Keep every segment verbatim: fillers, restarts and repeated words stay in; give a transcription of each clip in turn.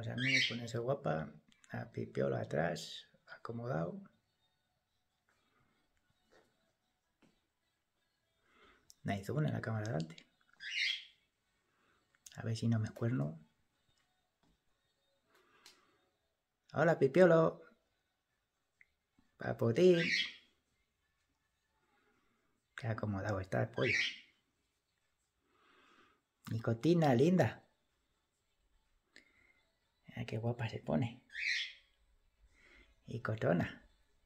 a mí, ponerse guapa, a Pipiolo atrás, acomodado. Nice zoom en la cámara delante. A ver si no me cuerno. Hola, Pipiolo. Papotín. Qué acomodado está el pollo. Nicotina, linda. Mira qué guapa se pone. Y cotona.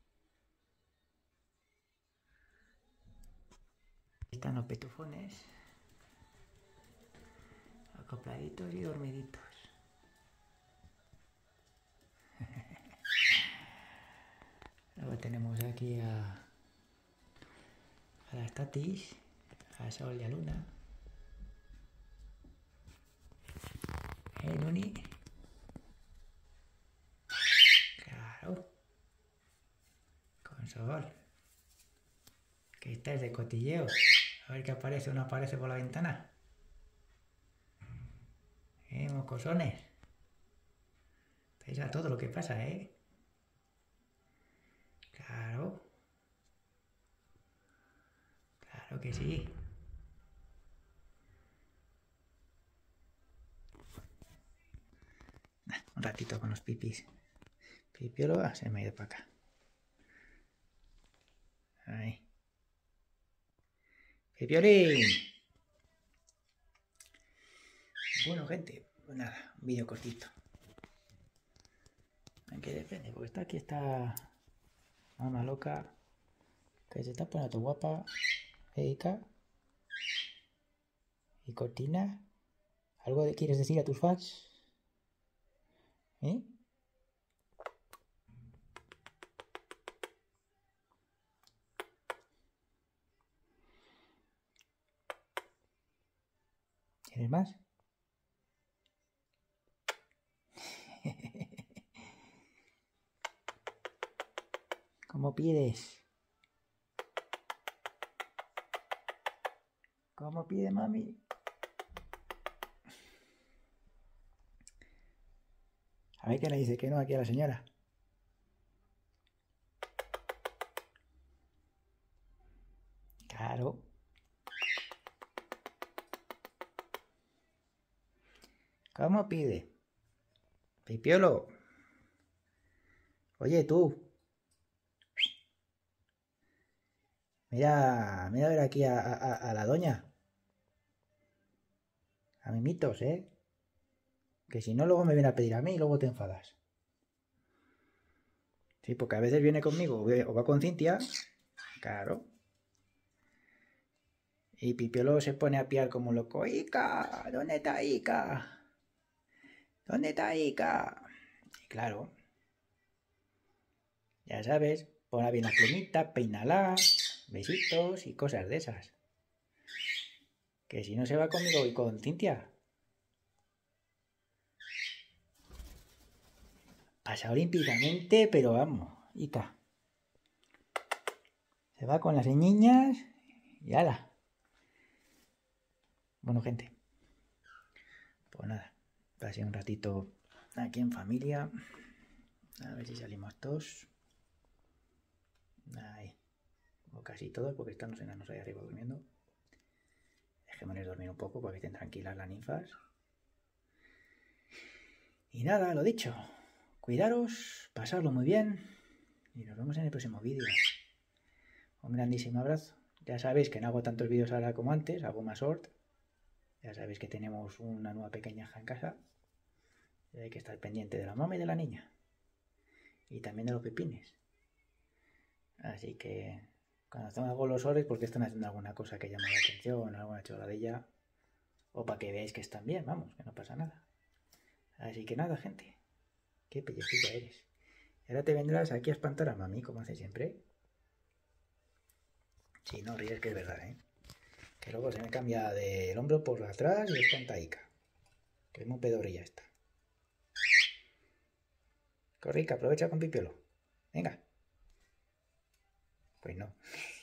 Están los petufones. Acopladitos y dormiditos. Luego tenemos aquí a, a las tatis, a Sol y a Luna. ¿Eh, Luni? Claro. Con Sol. Que estáis de cotilleo. A ver qué aparece o no aparece por la ventana. ¿Eh, mocosones? Estáis a todo lo que pasa, ¿eh? Claro. Claro que sí. Un ratito con los pipis. Pipiolo, ah, se me ha ido para acá. Ahí. Pipiolín. Bueno, gente, pues nada, un vídeo cortito. Aunque depende, porque está aquí esta mamá loca que se está poniendo guapa. Erika. Y Cortina. ¿Algo de quieres decir a tus fans? ¿Eh? ¿Tienes más? ¿Cómo pides? ¿Cómo pide, mami? A ver qué le dice que no aquí a la señora. Claro. ¿Cómo pide? Pipiolo. Oye, tú. Mira, mira a ver aquí a, a, a la doña. A mimitos, ¿eh? Que si no, luego me viene a pedir a mí y luego te enfadas. Sí, porque a veces viene conmigo o va con Cintia. Claro. Y Pipiolo se pone a piar como loco. ¡Ica! ¿Dónde está Ica? ¿Dónde está Ica? Y claro. Ya sabes, ponla bien la plumita, peínala, besitos y cosas de esas. Que si no se va conmigo y con Cintia. Pasa olímpicamente, pero vamos, Ica. Se va con las niñas y ala. Bueno, gente. Pues nada, pasé un ratito aquí en familia. A ver si salimos todos. Ahí. O casi todos, porque están los enanos ahí arriba durmiendo. Dejémonos dormir un poco para que estén tranquilas las ninfas. Y nada, lo dicho. Cuidaros, pasadlo muy bien. Y nos vemos en el próximo vídeo. Un grandísimo abrazo. Ya sabéis que no hago tantos vídeos ahora como antes, hago más short. Ya sabéis que tenemos una nueva pequeñaja en casa. Y hay que estar pendiente de la mamá y de la niña. Y también de los pepines. Así que cuando hago los shorts, porque están haciendo alguna cosa que llama la atención, alguna choradilla, o para que veáis que están bien, vamos, que no pasa nada. Así que nada, gente. Qué pellejita eres. Y ahora te vendrás aquí a espantar a mami, como hace siempre. Si sí, no ríes, que es verdad, ¿eh? Que luego se me cambia del hombro por atrás y espanta a Ica. Que es muy pedorrilla esta. Corrica, aprovecha con Pipiolo. Venga. Pues no.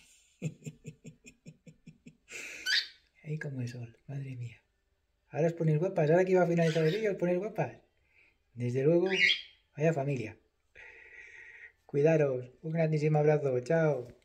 Ahí como el sol, madre mía. Ahora os ponéis guapas, ahora que iba a finalizar el vídeo, os ponéis guapas. Desde luego, vaya familia. Cuidaros. Un grandísimo abrazo. Chao.